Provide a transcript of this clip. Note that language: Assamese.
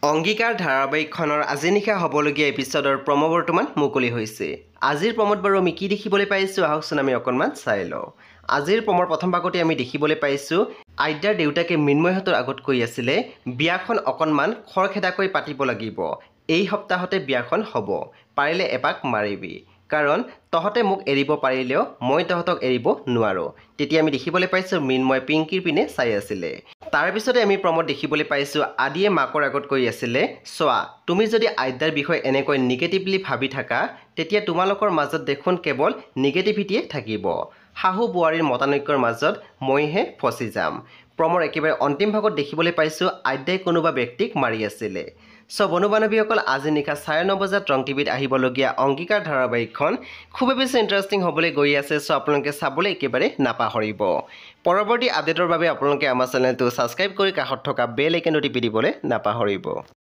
অংগীকাৰ ধাৰাবাহিকখনৰ আজি নিশা হ'বলগীয়া এপিছডৰ প্ৰম' বৰ্তমান মুকলি হৈছে। আজিৰ প্ৰম'ত বাৰু আমি কি দেখিবলৈ পাইছোঁ আহকচোন আমি অকণমান চাই লওঁ। আজিৰ প্ৰম'ৰ প্ৰথম ভাগতে আমি দেখিবলৈ পাইছোঁ আদ্যাৰ দেউতাকে মৃন্ময়হঁতৰ আগত কৈ আছিলে বিয়াখন অকণমান খৰখেদাকৈ পাতিব লাগিব। এই সপ্তাহতে বিয়াখন হ'ব, পাৰিলে এপাক মাৰিবি, কাৰণ তহঁতে মোক এৰিব পাৰিলেও মই তহঁতক এৰিব নোৱাৰোঁ। তেতিয়া আমি দেখিবলৈ পাইছোঁ মৃন্ময় পিংকিৰ পিনে চাই আছিলে। তাৰপিছতে আমি প্ৰম'ত দেখিবলৈ পাইছোঁ আদিয়ে মাকৰ আগত কৈ আছিলে চোৱা, তুমি যদি আদ্যাৰ বিষয়ে এনেকৈ নিগেটিভলি ভাবি থাকা তেতিয়া তোমালোকৰ মাজত দেখোন কেৱল নিগেটিভিটিয়ে থাকিব। শাহু বোৱাৰীৰ মতানৈক্যৰ মাজত মইহে ফচি যাম। প্ৰম'ৰ একেবাৰে অন্তিম ভাগত দেখিবলৈ পাইছোঁ আদ্যাই কোনোবা ব্যক্তিক মাৰি আছিলে। চ' বন্ধু বান্ধৱীসকল, আজি নিশা 9:30 বজাত ৰং টিভিত আহিবলগীয়া অংগীকাৰ ধাৰাবাহিকখন খুবেই বেছি ইণ্টাৰেষ্টিং হ'বলৈ গৈ আছে। চ' আপোনালোকে চাবলৈ একেবাৰে নাপাহৰিব। পৰৱৰ্তী আপডেটৰ বাবে আপোনালোকে আমাৰ চেনেলটো ছাবস্ক্ৰাইব কৰি কাষত থকা বেল আইকনটো টিপি দিবলৈ নাপাহৰিব।